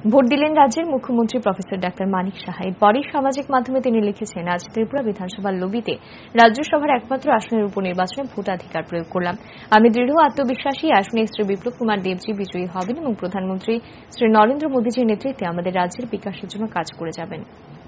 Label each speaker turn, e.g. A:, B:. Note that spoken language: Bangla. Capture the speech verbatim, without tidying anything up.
A: ভোট দিলেন রাজ্যের মুখ্যমন্ত্রী প্রফেসর ডাক্তার মানিক সাহা। এরপরই সামাজিক মাধ্যমে তিনি লিখেছেন, আজ ত্রিপুরা বিধানসভার লবিতে রাজ্যসভার একমাত্র আসনের উপনির্বাচনে ভোটাধিকার প্রয়োগ করলাম। আমি দৃঢ় আত্মবিশ্বাসী আসনে শ্রী বিপ্লব কুমার দেবজি বিজয়ী হবেন এবং প্রধানমন্ত্রী শ্রী নরেন্দ্র মোদীজির নেতৃত্বে আমাদের রাজ্যের বিকাশের জন্য কাজ করে যাবেন।